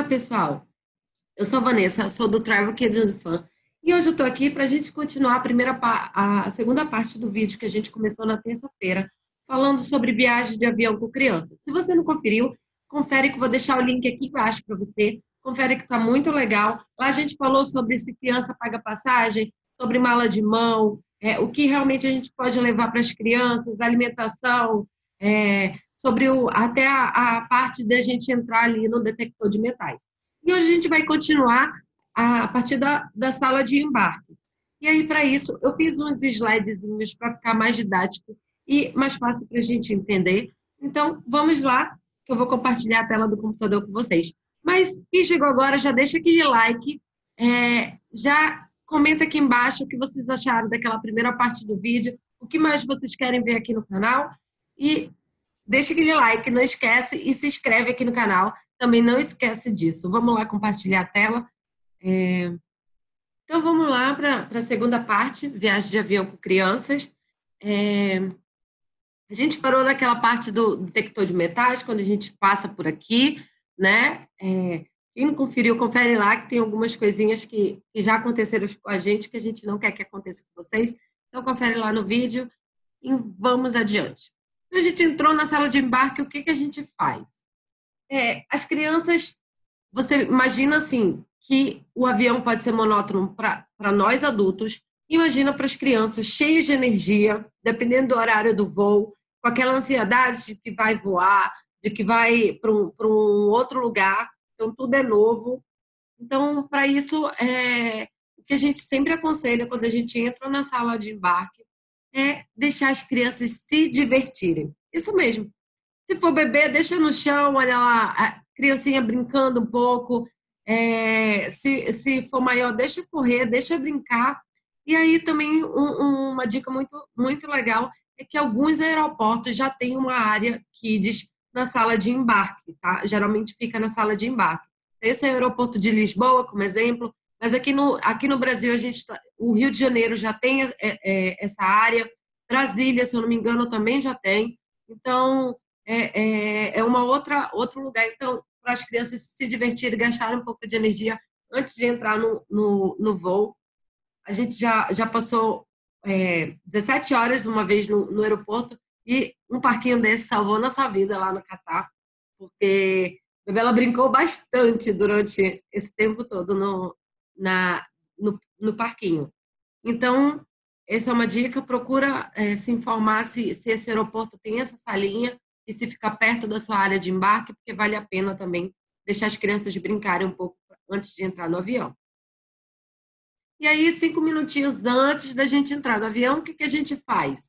pessoal. Eu sou a Vanessa, sou do Travel Kids and Fun. E hoje eu estou aqui para a gente continuar a segunda parte do vídeo que a gente começou na terça-feira, falando sobre viagem de avião com crianças. Se você não conferiu, confere que eu vou deixar o link aqui embaixo para você. Confere que está muito legal. Lá a gente falou sobre se criança paga passagem, sobre mala de mão, o que realmente a gente pode levar para as crianças, alimentação, sobre até a parte da gente entrar ali no detector de metais. E hoje a gente vai continuar a partir da sala de embarque. E aí, para isso, eu fiz uns slidezinhos para ficar mais didático e mais fácil para a gente entender. Então, vamos lá, que eu vou compartilhar a tela do computador com vocês. Mas quem chegou agora, já deixa aquele like, já comenta aqui embaixo o que vocês acharam daquela primeira parte do vídeo, o que mais vocês querem ver aqui no canal. E deixa aquele like, não esquece, e se inscreve aqui no canal. Também não esquece disso. Vamos lá compartilhar a tela. Então, vamos lá para a segunda parte, viagem de avião com crianças. A gente parou naquela parte do detector de metais, quando a gente passa por aqui, né? Quem não conferiu, confere lá, que tem algumas coisinhas que já aconteceram com a gente não quer que aconteça com vocês. Então, confere lá no vídeo e vamos adiante. Então, a gente entrou na sala de embarque, o que a gente faz? As crianças, você imagina assim, que o avião pode ser monótono para nós adultos, imagina para as crianças cheias de energia, dependendo do horário do voo, com aquela ansiedade de que vai voar, de que vai para um outro lugar, então tudo é novo. Então, para isso, o que a gente sempre aconselha quando a gente entra na sala de embarque é deixar as crianças se divertirem. Isso mesmo. Se for bebê, deixa no chão, olha lá, a criancinha brincando um pouco. Se for maior, deixa correr, deixa brincar. E aí também uma dica muito, muito legal é que alguns aeroportos já têm uma área Kids na sala de embarque, tá? Geralmente fica na sala de embarque. Esse é o aeroporto de Lisboa, como exemplo, mas aqui no Brasil, o Rio de Janeiro já tem essa área, Brasília, se eu não me engano, também já tem. Então, outro lugar, então, para as crianças se divertirem, gastarem um pouco de energia antes de entrar no voo. A gente já passou 17 horas uma vez no aeroporto e um parquinho desse salvou nossa vida lá no Catar, porque a Bela brincou bastante durante esse tempo todo no parquinho. Então, essa é uma dica, procura se informar se esse aeroporto tem essa salinha e se ficar perto da sua área de embarque, porque vale a pena também deixar as crianças brincarem um pouco antes de entrar no avião. E aí, 5 minutinhos antes da gente entrar no avião, o que a gente faz?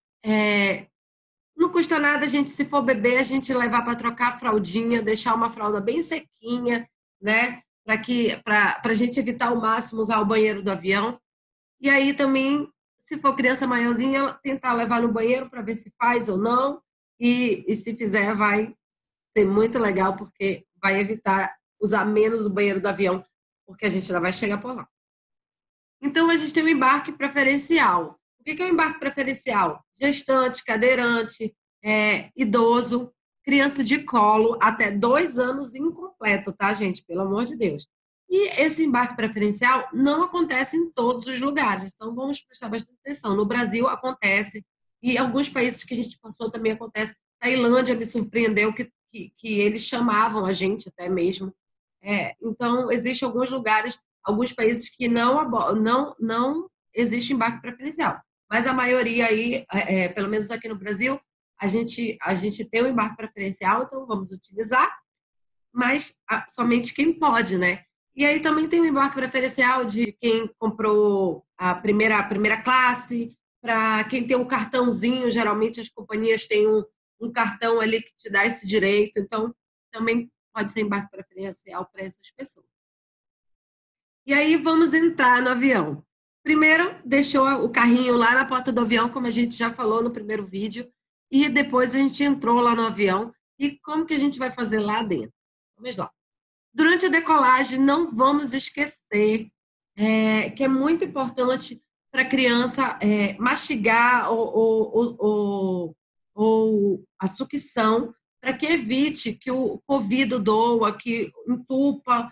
Não custa nada a gente, se for bebê, a gente levar para trocar a fraldinha, deixar uma fralda bem sequinha, né? Para a gente evitar ao máximo usar o banheiro do avião. E aí também, se for criança maiorzinha, tentar levar no banheiro para ver se faz ou não. E se fizer, vai ser muito legal, porque vai evitar usar menos o banheiro do avião, porque a gente ainda vai chegar por lá. Então, a gente tem o embarque preferencial. O que é o embarque preferencial? Gestante, cadeirante, idoso, criança de colo, até 2 anos incompleto, tá, gente? Pelo amor de Deus. E esse embarque preferencial não acontece em todos os lugares, então vamos prestar bastante atenção. No Brasil acontece, e em alguns países que a gente passou também acontece. Tailândia me surpreendeu que eles chamavam a gente até mesmo. Então, existem alguns lugares, alguns países que não existe embarque preferencial. Mas a maioria aí, pelo menos aqui no Brasil, a gente tem o embarque preferencial, então vamos utilizar, mas somente quem pode, né? E aí também tem o embarque preferencial de quem comprou a primeira classe, para quem tem um cartãozinho, geralmente as companhias têm um cartão ali que te dá esse direito, então também pode ser embarque preferencial para essas pessoas. E aí vamos entrar no avião. Primeiro, deixou o carrinho lá na porta do avião, como a gente já falou no primeiro vídeo, e depois a gente entrou lá no avião. E como que a gente vai fazer lá dentro? Vamos lá. Durante a decolagem, não vamos esquecer que é muito importante para a criança mastigar ou a sucção, para que evite que o ouvido doa, que entupa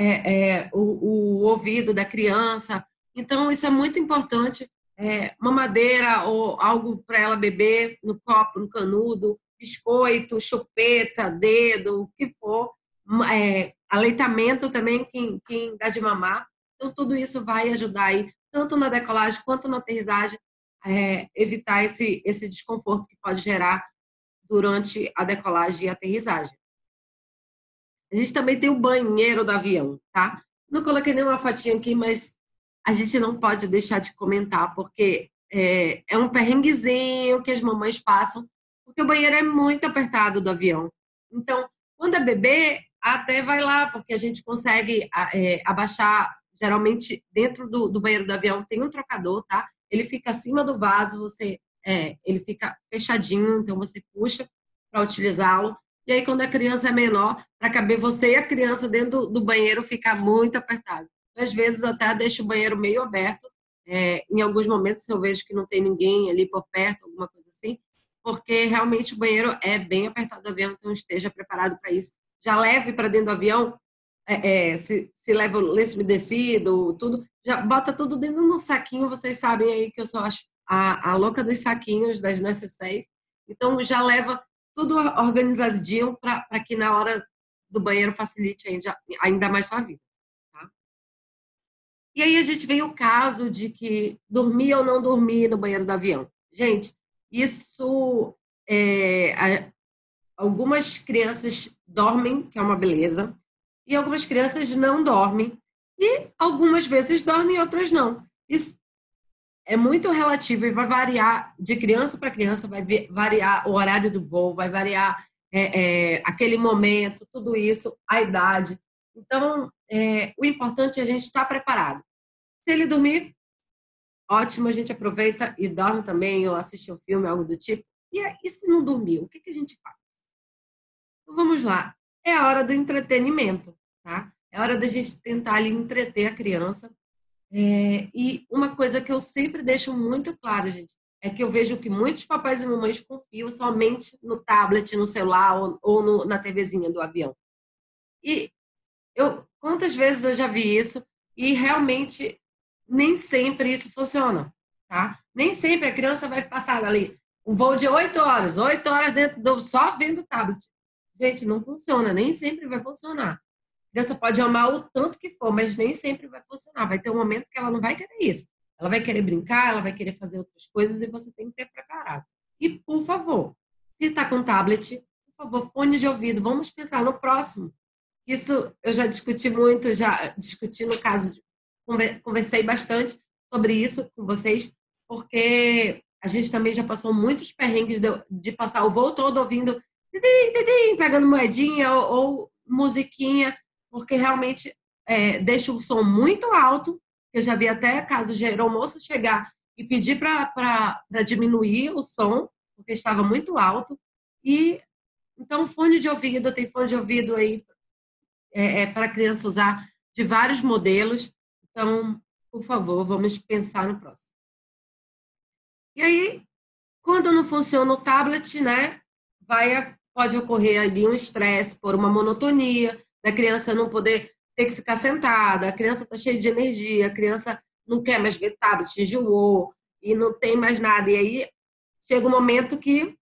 o ouvido da criança. Então, isso é muito importante. Mamadeira ou algo para ela beber no copo, no canudo, biscoito, chupeta, dedo, o que for. Aleitamento também, quem dá de mamar. Então, tudo isso vai ajudar aí, tanto na decolagem quanto na aterrissagem, evitar esse desconforto que pode gerar durante a decolagem e a aterrissagem. A gente também tem o banheiro do avião, tá? Não coloquei nenhuma fotinha aqui, mas a gente não pode deixar de comentar, porque é um perrenguezinho que as mamães passam, porque o banheiro é muito apertado do avião. Então, quando é bebê, até vai lá, porque a gente consegue abaixar, geralmente dentro do banheiro do avião tem um trocador, tá? Ele fica acima do vaso, ele fica fechadinho, então você puxa para utilizá-lo. E aí, quando a criança é menor, para caber você e a criança dentro do banheiro, fica muito apertado. Às vezes, até deixo o banheiro meio aberto. Em alguns momentos, eu vejo que não tem ninguém ali por perto, alguma coisa assim, porque realmente o banheiro é bem apertado do avião, então esteja preparado para isso. Já leve para dentro do avião, se leva o lenço umedecido, tudo, já bota tudo dentro de um saquinho. Vocês sabem aí que eu sou a louca dos saquinhos, das necessárias. Então, já leva tudo organizadinho para que na hora do banheiro facilite ainda mais sua vida. Tá? E aí a gente vem o caso de que dormir ou não dormir no banheiro do avião. Gente, isso algumas crianças dormem, que é uma beleza, e algumas crianças não dormem, e algumas vezes dormem e outras não. Isso é muito relativo e vai variar de criança para criança, vai variar o horário do voo, vai variar aquele momento, tudo isso, a idade. Então, o importante é a gente estar preparado. Se ele dormir, ótimo, a gente aproveita e dorme também, ou assiste um filme, algo do tipo. E se não dormir, o que a gente faz? Então, vamos lá. É a hora do entretenimento, tá? É a hora da gente tentar ali entreter a criança. E uma coisa que eu sempre deixo muito claro, gente, é que eu vejo que muitos papais e mamães confiam somente no tablet, no celular ou na TVzinha do avião. E quantas vezes eu já vi isso e realmente nem sempre isso funciona, tá? Nem sempre a criança vai passar ali um voo de 8 horas só vendo o tablet. Gente, não funciona, nem sempre vai funcionar. A criança pode amar o tanto que for, mas nem sempre vai funcionar. Vai ter um momento que ela não vai querer isso. Ela vai querer brincar, ela vai querer fazer outras coisas e você tem que ter preparado. E, por favor, se está com tablet, por favor, fone de ouvido. Vamos pensar no próximo. Isso eu já discuti muito, já discuti no caso, conversei bastante sobre isso com vocês, porque a gente também já passou muitos perrengues de passar o voo todo ouvindo pegando moedinha ou musiquinha, porque realmente deixa o som muito alto. Eu já vi até casos de aeromoça chegar e pedir para diminuir o som, porque estava muito alto. E então, fone de ouvido, tem fone de ouvido aí para a criança usar de vários modelos. Então, por favor, vamos pensar no próximo. E aí, quando não funciona o tablet, né, pode ocorrer ali um estresse por uma monotonia, da criança não poder ter que ficar sentada, a criança está cheia de energia, a criança não quer mais ver tablet, enjoou e não tem mais nada. E aí chega um momento que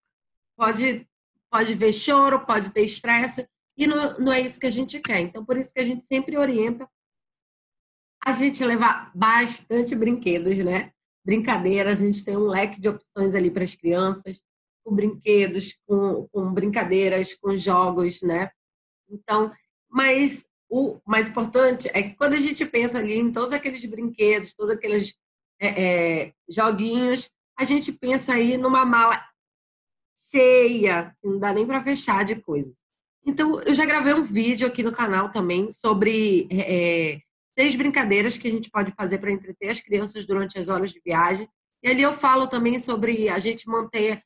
pode ver choro, pode ter estresse, e não é isso que a gente quer. Então, por isso que a gente sempre orienta a gente levar bastante brinquedos, né? Brincadeiras, a gente tem um leque de opções ali para as crianças, com brinquedos, com brincadeiras, com jogos, né? Então, mas o mais importante é que quando a gente pensa ali em todos aqueles brinquedos, todos aqueles joguinhos, a gente pensa aí numa mala cheia, que não dá nem para fechar de coisas. Então, eu já gravei um vídeo aqui no canal também sobre 6 brincadeiras que a gente pode fazer para entreter as crianças durante as horas de viagem. E ali eu falo também sobre a gente manter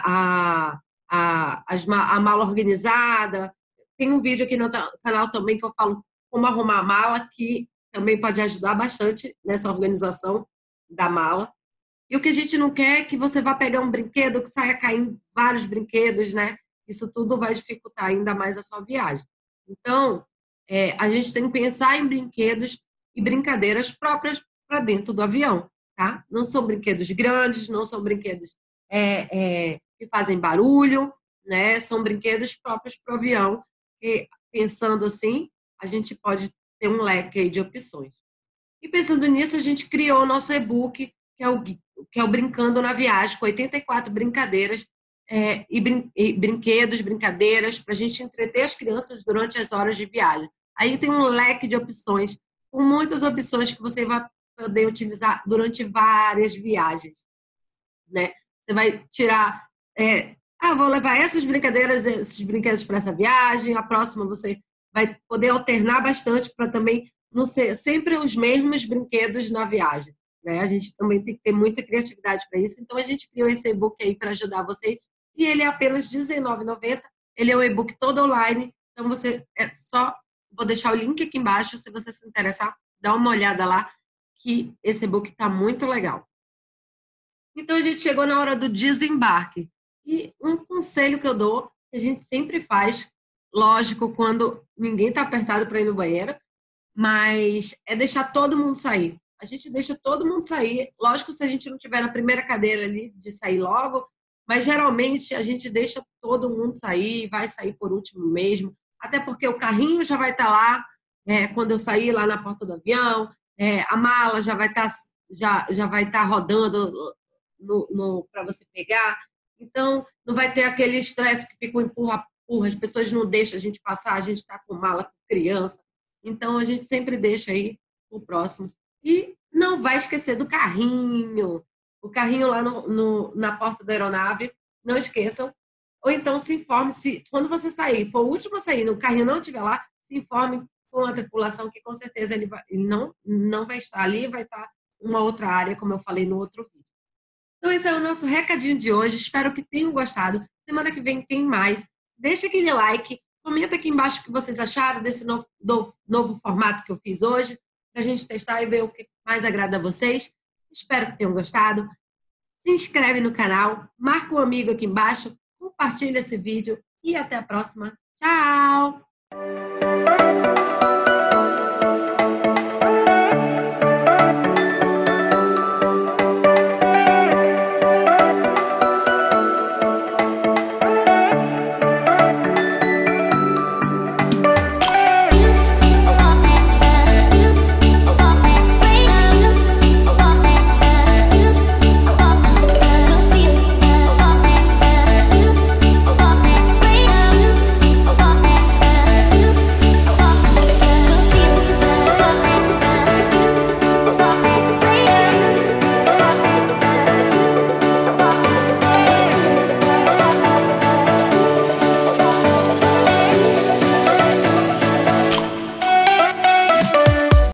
a mala organizada. Tem um vídeo aqui no canal também que eu falo como arrumar a mala, que também pode ajudar bastante nessa organização da mala. E o que a gente não quer é que você vá pegar um brinquedo que saia caindo vários brinquedos, né? isso tudo vai dificultar ainda mais a sua viagem. Então, a gente tem que pensar em brinquedos e brincadeiras próprias para dentro do avião, tá? Não são brinquedos grandes, não são brinquedos que fazem barulho, né? São brinquedos próprios para o avião, que, pensando assim, a gente pode ter um leque aí de opções. E pensando nisso, a gente criou o nosso e-book, que é o Brincando na Viagem, com 84 brincadeiras e brinquedos, brincadeiras, para a gente entreter as crianças durante as horas de viagem. Aí tem um leque de opções, com muitas opções que você vai poder utilizar durante várias viagens, né? Você vai tirar... vou levar essas brincadeiras, esses brinquedos para essa viagem, a próxima você vai poder alternar bastante para também não ser sempre os mesmos brinquedos na viagem, né? A gente também tem que ter muita criatividade para isso, então a gente criou esse e-book aí para ajudar vocês, e ele é apenas R$19,90, ele é um e-book todo online, então vou deixar o link aqui embaixo, se você se interessar, dá uma olhada lá, que esse e-book está muito legal. Então a gente chegou na hora do desembarque, e um conselho que eu dou, que a gente sempre faz, lógico, quando ninguém está apertado para ir no banheiro, mas é deixar todo mundo sair. A gente deixa todo mundo sair, lógico, se a gente não tiver na primeira cadeira ali de sair logo, mas geralmente a gente deixa todo mundo sair, vai sair por último mesmo, até porque o carrinho já vai estar lá, quando eu sair lá na porta do avião, a mala já vai estar rodando para você pegar, então não vai ter aquele estresse que fica um empurra, as pessoas não deixam a gente passar, a gente está com mala com criança. Então, a gente sempre deixa aí o próximo. E não vai esquecer do carrinho. O carrinho lá na porta da aeronave, não esqueçam. Ou então se informe, quando você sair, for o último a sair, o carrinho não estiver lá, se informe com a tripulação, que com certeza ele não vai estar ali, vai estar uma outra área, como eu falei no outro vídeo. Então, esse é o nosso recadinho de hoje. Espero que tenham gostado. Semana que vem tem mais. Deixa aquele like. Comenta aqui embaixo o que vocês acharam desse novo formato que eu fiz hoje, para a gente testar e ver o que mais agrada a vocês. Espero que tenham gostado. Se inscreve no canal, marca um amigo aqui embaixo, compartilha esse vídeo e até a próxima. Tchau!